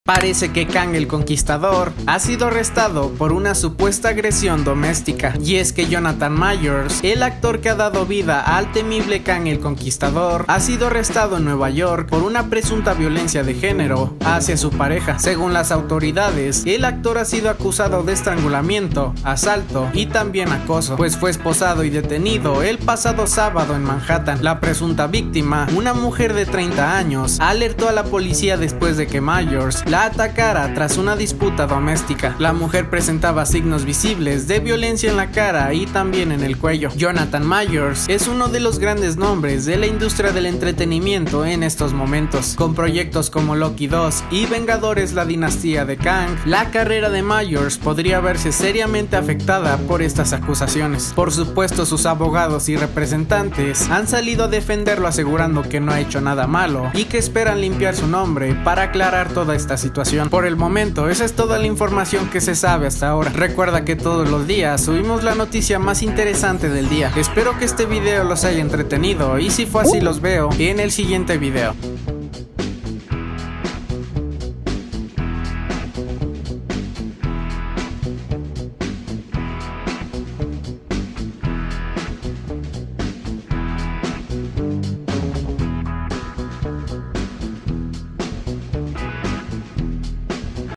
Parece que Kang el Conquistador ha sido arrestado por una supuesta agresión doméstica, y es que Jonathan Majors, el actor que ha dado vida al temible Kang el Conquistador, ha sido arrestado en Nueva York por una presunta violencia de género hacia su pareja. Según las autoridades, el actor ha sido acusado de estrangulamiento, asalto y también acoso, pues fue esposado y detenido el pasado sábado en Manhattan. La presunta víctima, una mujer de 30 años, alertó a la policía después de que Majors la atacara tras una disputa doméstica. La mujer presentaba signos visibles de violencia en la cara y también en el cuello. Jonathan Majors es uno de los grandes nombres de la industria del entretenimiento en estos momentos. Con proyectos como Loki 2 y Vengadores: La dinastía de Kang, la carrera de Majors podría verse seriamente afectada por estas acusaciones. Por supuesto, sus abogados y representantes han salido a defenderlo, asegurando que no ha hecho nada malo y que esperan limpiar su nombre para aclarar toda esta situación. Por el momento, esa es toda la información que se sabe hasta ahora. Recuerda que todos los días subimos la noticia más interesante del día. Espero que este video los haya entretenido y si fue así, los veo en el siguiente video.